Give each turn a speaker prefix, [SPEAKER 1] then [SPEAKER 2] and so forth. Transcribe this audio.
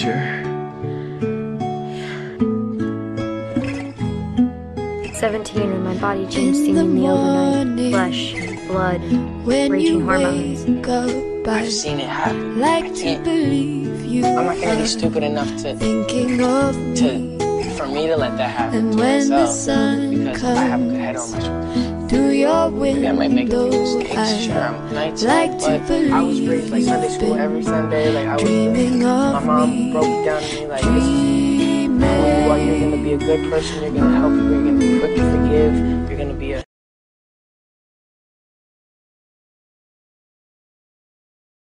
[SPEAKER 1] sure?
[SPEAKER 2] 17 when my body changed seemingly overnight. Flesh, blood, raging hormones.
[SPEAKER 3] I've seen it happen.
[SPEAKER 4] Like to believe you.
[SPEAKER 3] I'm not gonna be stupid enough for me to let that happen to myself, because I have a good head on my shoulders.
[SPEAKER 4] Do your
[SPEAKER 3] Maybe I might make a few mistakes. Sure, I'm 19, but I was raised like Sunday school every Sunday. Like I was, my mom broke it down to me like, you're gonna be a good person. You're gonna help people. You're gonna be quick to forgive. You're gonna be a